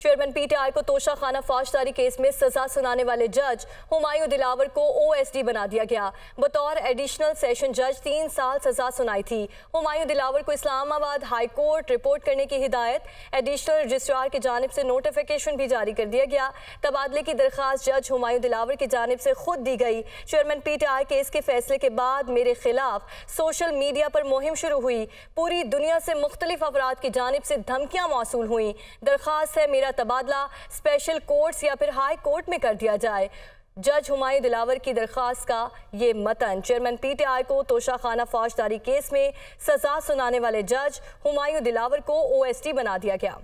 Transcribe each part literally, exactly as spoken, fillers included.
Chairman PTI को तोशाखाना फौजदारी case में सजा सुनाने वाले जज हुमायूं दिलावर को ओएसडी बना दिया गया। बतौर एडिशनल सेशन जज तीन साल सजा सुनाई थी। हुमायूं दिलावर को इस्लामाबाद हाई कोर्ट रिपोर्ट करने की हिदायत, एडिशनल रजिस्ट्रार की जानिब से नोटिफिकेशन भी जारी कर दिया गया। तबादले की दरखास्त जज हुमायूं दिलावर की जानिब से खुद दी गई। चेयरमैन पीटीआई केस के फैसले के बाद मेरे खिलाफ सोशल मीडिया पर मुहिम शुरू हुई। पूरी दुनिया से मुख्तलिफ अफराद की जानिब से धमकियां मौसूल हुई। दरखास्त है मेरा तबादला स्पेशल कोर्ट्स या फिर हाई कोर्ट में कर दिया जाए। जज हुमायूं दिलावर की दरखास्त का ये मतन चेयरमैन पीटीआई को तोशाखाना फौजदारी केस में सजा सुनाने वाले जज हुमायूं दिलावर को ओएसडी बना दिया गया।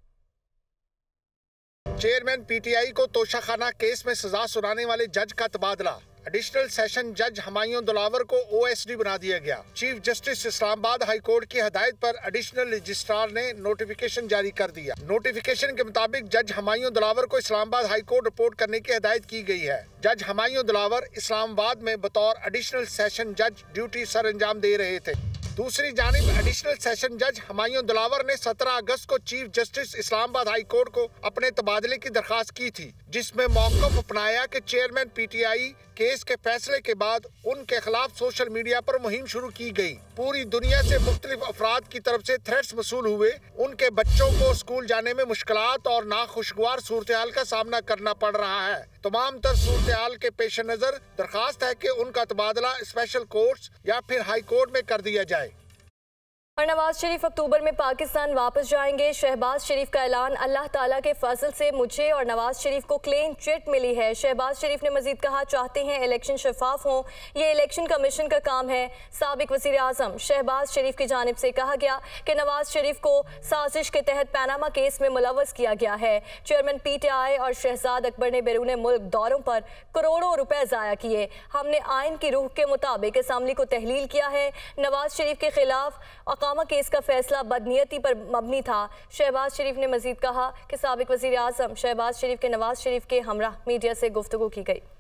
चेयरमैन पीटीआई को तोशाखाना केस में सजा सुनाने वाले जज का तबादला एडिशनल सेशन जज हुमायूं दिलावर को ओएसडी बना दिया गया। Chief justice Islamabad high court की हदायत पर एडिशनल रजिस्ट्रार ने नोटिफिकेशन जारी कर दिया। नोटिफिकेशन के मुताबिक जज हुमायूं दिलावर को इस्लामाबाद हाई कोर्ट रिपोर्ट करने की हदायत की गई है। जज हुमायूं दिलावर इस्लामाबाद में बतौर एडिशनल सेशन जज ड्यूटी सर अंजाम दे रहे थे। दूसरी जानिब एडिशनल सेशन जज हुमायूं दिलावर ने सत्रह अगस्त को chief justice Islamabad high court को अपने तबादले की दरखास्त की थी, जिसमें मौक़िफ़ अपनाया कि चेयरमैन पीटीआई केस के फैसले के बाद उनके खिलाफ सोशल मीडिया पर मुहिम शुरू की गई। पूरी दुनिया से मुख्तलिफ अफराद की तरफ से थ्रेट्स मसूल हुए। उनके बच्चों को स्कूल जाने में मुश्किलात और नाखुशगवार सूरत हाल का सामना करना पड़ रहा है। तमाम तर सूरत हाल के पेश नज़र दरखास्त है कि उनका तबादला स्पेशल कोर्ट्स या फिर हाई कोर्ट में कर दिया जाए। और नवाज शरीफ अक्टूबर में पाकिस्तान वापस जाएंगे। शहबाज शरीफ का ऐलान, अल्लाह ताला के फजल से मुझे और नवाज शरीफ को क्लीन चिट मिली है। शहबाज शरीफ ने मजीद कहा, चाहते हैं इलेक्शन शफाफ हों, ये इलेक्शन कमीशन का काम है। साबिक वज़ीर आज़म शहबाज शरीफ की जानिब से कहा गया कि नवाज शरीफ को साजिश के तहत पैनामा केस में मुलव्वस किया गया है। चेयरमैन पीटीआई और शहजाद अकबर ने बैरून मुल्क दौरों पर करोड़ों रुपए ज़ाया किए। हमने आइन की रूह के मुताबिक असम्बली को तहलील किया है। नवाज शरीफ के खिलाफ अकामा केस का फैसला बदनीयती पर मबनी था। शहबाज शरीफ ने मजीद कहा कि साबिक वज़ीर आज़म शहबाज शरीफ के नवाज शरीफ के हमरा मीडिया से गुफ्तगू की गई।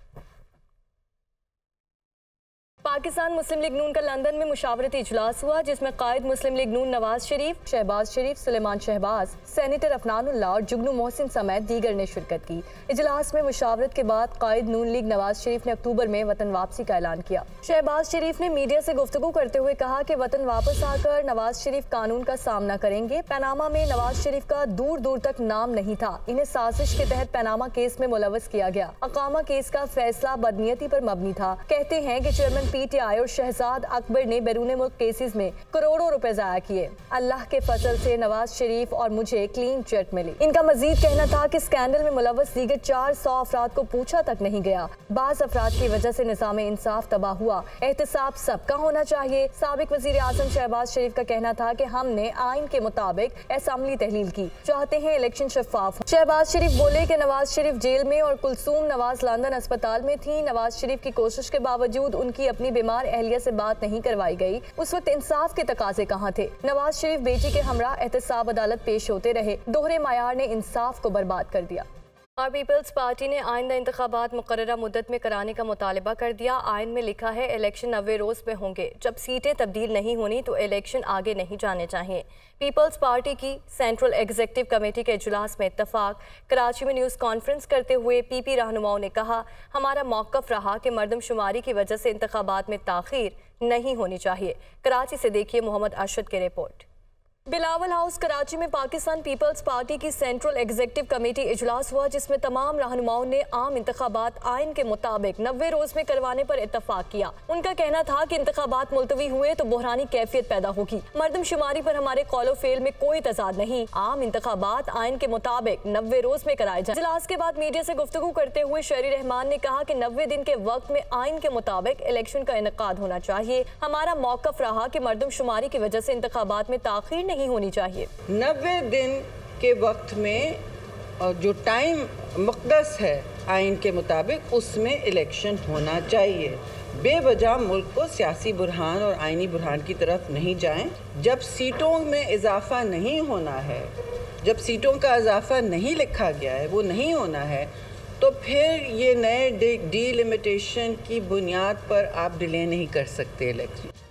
पाकिस्तान मुस्लिम लीग नून का लंदन में मुशावरती इजलास हुआ, जिसमें कायद मुस्लिम लीग नून नवाज शरीफ, शहबाज शरीफ, सुलेमान शहबाज, सेनेटर अफनानुल्लाह और जुगनू मोहसिन समेत दीगर ने शिरकत की। इजलास में मुशावरत के बाद कायद नून लीग नवाज शरीफ ने अक्टूबर में वतन वापसी का ऐलान किया। शहबाज शरीफ ने मीडिया से गुफ्तगू करते हुए कहा कि वतन वापस आकर नवाज शरीफ कानून का सामना करेंगे। पैनामा में नवाज शरीफ का दूर दूर तक नाम नहीं था। इन्हें साजिश के तहत पैनामा केस में मुलव्वस किया गया। अकामा केस का फैसला बदनीयती पर मबनी था। कहते हैं कि चेयरमैन पीटीआई और शहजाद अकबर ने बैरून मुल्क केसेस में करोड़ों रुपए जाया किए। अल्लाह के फजल से नवाज शरीफ और मुझे क्लीन चिट मिली। इनका मजीद कहना था कि स्कैंडल में मुलव्वस दीगर चार सौ अफराद को पूछा तक नहीं गया। बाज अफराद की वजह से निज़ाम इंसाफ तबाह हुआ। एहतसाब सबका होना चाहिए। साबिक वज़ीर आज़म शहबाज शरीफ का कहना था कि हमने आइन के मुताबिक असम्बली तहलील की, चाहते हैं इलेक्शन शफाफ। शहबाज शरीफ बोले कि नवाज शरीफ जेल में और कुलसूम नवाज लंदन अस्पताल में थी। नवाज शरीफ की कोशिश के बावजूद उनकी अपनी बीमार अहलिया से बात नहीं करवाई गई। उस वक्त इंसाफ के तकाजे कहाँ थे? नवाज शरीफ बेटी के हमरा एहतसाब अदालत पेश होते रहे। दोहरे मायार ने इंसाफ को बर्बाद कर दिया। और पीपल्स पार्टी ने आइंदा इंतखाबात मुकर्ररा मुद्दत में कराने का मुतालबा कर दिया। आइन में लिखा है इलेक्शन नब्बे रोज़ में होंगे। जब सीटें तब्दील नहीं होनी तो इलेक्शन आगे नहीं जाने चाहिए। पीपल्स पार्टी की सेंट्रल एग्जीक्यूटिव कमेटी के इजलास में इत्तफाक। कराची में न्यूज़ कॉन्फ्रेंस करते हुए पी पी रहनुमाओं ने कहा, हमारा मौक़िफ़ रहा कि मरदमशुमारी की वजह से इंतखाबात में ताख़ीर नहीं होनी चाहिए। कराची से देखिए मोहम्मद अरशद की रिपोर्ट। बिलावल हाउस कराची में पाकिस्तान पीपल्स पार्टी की सेंट्रल एग्जीक्यूटिव कमेटी इजलास हुआ, जिसमें तमाम रहनुमाओं ने आम इंतखाबात आइन के मुताबिक नब्बे रोज में करवाने पर इत्तफाक किया। उनका कहना था कि इंतखाबात मुलतवी हुए तो बहरानी कैफियत पैदा होगी। मरदमशुमारी पर हमारे कौलो फेल में कोई तजाद नहीं। आम इंतखाबात आइन के मुताबिक नब्बे रोज में कराए जाए। इजलास के बाद मीडिया से गुफ्तगू करते हुए शहरी रहमान ने कहा कि नब्बे दिन के वक्त में आइन के मुताबिक इलेक्शन का इनेकाद होना चाहिए। हमारा मौक़िफ़ रहा कि मरदमशुमारी की वजह से इंतखाबात में ताख़ीर नहीं होनी चाहिए। नब्बे दिन के वक्त में और जो टाइम मुक़द्दस है आइन के मुताबिक, उसमें इलेक्शन होना चाहिए। बेवजह मुल्क को सियासी बुरहान और आइनी बुरहान की तरफ नहीं जाएं। जब सीटों में इजाफा नहीं होना है, जब सीटों का इजाफा नहीं लिखा गया है, वो नहीं होना है, तो फिर ये नए डीलिमिटेशन की बुनियाद पर आप डिले नहीं कर सकते इलेक्शन।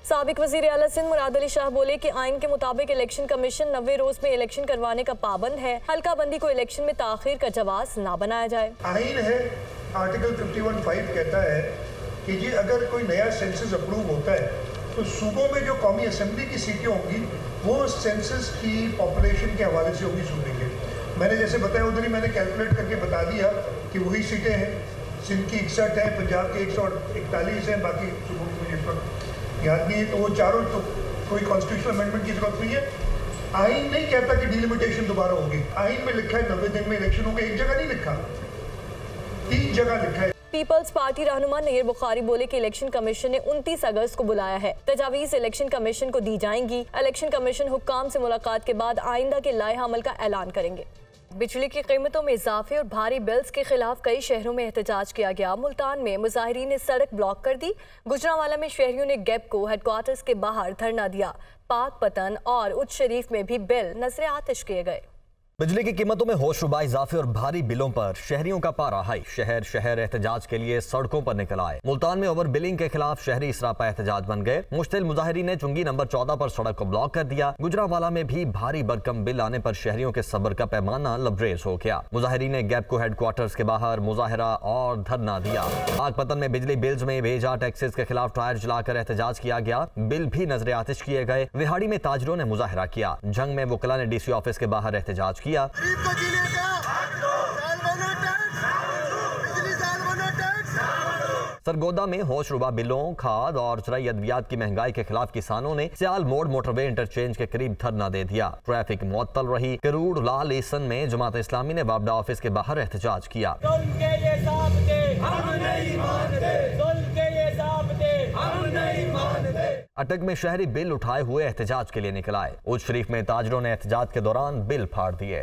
साबिक वजीर आला सिंध मुराद अली शाह बोले कि आइन के मुताबिक इलेक्शन कमीशन नब्बे रोज में इलेक्शन करवाने का पाबंद है। हल्का बंदी को इलेक्शन में ताखीर का जवाब ना बनाया जाए। आइन है आर्टिकल इक्यावन फाइव कहता है कि जी अगर कोई नया सेंसस अप्रूव होता है तो सूबों में जो कौमी असेंबली की सीटें होंगी वो सेंसस की पॉपुलेशन के हवाले से होगी सूबे के। मैंने जैसे बताया उधर ही मैंने कैलकुलेट करके बता दिया कि वही सीटें हैं। सिंध की इकसठ है, पंजाब के एक सौ इकतालीस हैं, बाकी सूबों की मुझे इस वक्त याद नहीं है। तो वो चारों तो कोई कॉन्स्टिट्यूशनल अमेंडमेंट की जरूरत नहीं है। आइन नहीं कहता कि डिलिमिटेशन दोबारा होगी। आइन में लिखा है नब्बे दिन में इलेक्शन होगा, एक जगह नहीं लिखा, तीन जगह लिखा है। पीपल्स पार्टी रहनुमा नईर बुखारी बोले कि इलेक्शन कमीशन ने उनतीस अगस्त को बुलाया है। तजावीज इलेक्शन कमीशन को दी जाएंगी। इलेक्शन कमीशन हुक्काम से मुलाकात के बाद आइंदा के लाए अमल का ऐलान करेंगे। बिजली की कीमतों में इजाफे और भारी बिल्स के खिलाफ कई शहरों में एहतजाज किया गया। मुल्तान में मुजाहिरीन ने सड़क ब्लॉक कर दी। गुजरांवाला में शहरियों ने गैपको हेडक्वार्टर्स के बाहर धरना दिया। पाक पतन और उच्च शरीफ में भी बिल नजर आतिश किए गए। बिजली की कीमतों में होशरुबा इजाफे और भारी बिलों पर शहरियों का पारा हाई। शहर शहर एहतजाज के लिए सड़कों पर निकल आए। मुल्तान में ओवर बिलिंग के खिलाफ शहरी सरापा एहतजाज बन गए। मुश्तिल मुजाहिरीन ने चुंगी नंबर चौदह पर सड़क को ब्लॉक कर दिया। गुजरांवाला में भी भारी भरकम बिल आने पर शहरियों के सब्र का पैमाना लबरेज हो गया। मुजाहिरीन ने गैपको हेडक्वार्टर्स के बाहर मुजाहरा और धरना दिया। पाकपतन में बिजली बिल्स में भेजा टैक्सेस के खिलाफ टायर जलाकर एहतजाज किया गया। बिल भी नजर आतिश किए गए। विहाड़ी में ताजरों ने मुजाहरा किया। जंग में वकला ने डीसी ऑफिस के बाहर एहतजाज किया। सरगोदा में होशरुबा बिलों, खाद और ज़राई अद्वियात की महंगाई के खिलाफ किसानों ने सियाल मोड़ मोटरवे इंटरचेंज के करीब धरना दे दिया। ट्रैफिक मुअत्तल रही। करूड़ लाल ईसन में जमात इस्लामी ने वापडा ऑफिस के बाहर एहतजाज किया। अटक में शहरी बिल उठाए हुए एहतजाज के लिए निकल आए। उच्च शरीफ में ताजरों ने एहतजाज के दौरान बिल फाड़ दिए।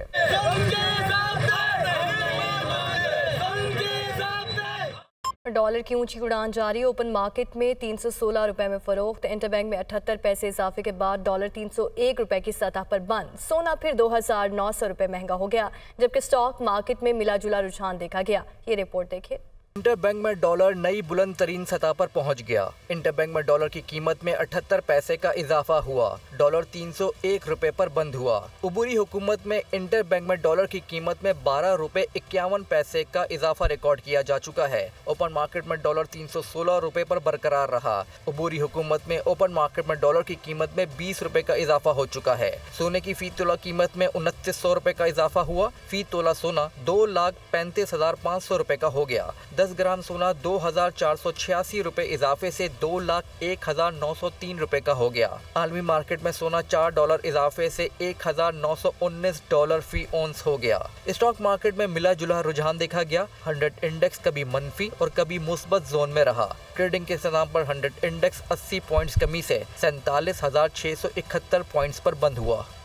डॉलर की ऊंची उड़ान जारी। ओपन मार्केट में तीन सौ सोलह रुपए में फरोख्त। इंटरबैंक में अठहत्तर पैसे इजाफे के बाद डॉलर तीन सौ एक रुपए की सतह पर बंद। सोना फिर दो हजार नौ सौ रुपए महंगा हो गया, जबकि स्टॉक मार्केट में मिला जुला रुझान देखा गया। ये रिपोर्ट देखिए। इंटरबैंक में डॉलर नई बुलंद तरीन सतह पर पहुंच गया। इंटरबैंक में डॉलर की कीमत में अठहत्तर पैसे का इजाफा हुआ। डॉलर तीन सौ एक रुपए पर बंद हुआ। उबूरी हुकूमत में इंटरबैंक में डॉलर की कीमत में बारह रुपए इक्यावन पैसे का इजाफा रिकॉर्ड किया जा चुका है। ओपन मार्केट में डॉलर तीन सौ सोलह रुपए पर बरकरार रहा। उबूरी हुकूमत में ओपन मार्केट में डॉलर की कीमत में बीस रुपए का इजाफा हो चुका है। सोने की फी तोला कीमत में उनतीस सौ रुपए का इजाफा हुआ। फी तोला सोना दो लाख पैंतीस हजार पाँच सौ रुपए का हो गया। दस ग्राम सोना दो हजार चार सौ छियासी रुपए इजाफे से दो लाख एक हजार नौ सौ तीन रुपए का हो गया। आलमी मार्केट में सोना चार डॉलर इजाफे से एक हजार नौ सौ उन्नीस डॉलर फी ओंस हो गया। स्टॉक मार्केट में मिला जुला रुझान देखा गया। हंड्रेड इंडेक्स कभी मनफी और कभी मुस्बत जोन में रहा। ट्रेडिंग के इख्तिताम पर हंड्रेड इंडेक्स अस्सी पॉइंट्स कमी से सैंतालीस हजार छह सौ इकहत्तर पॉइंट्स पर बंद हुआ।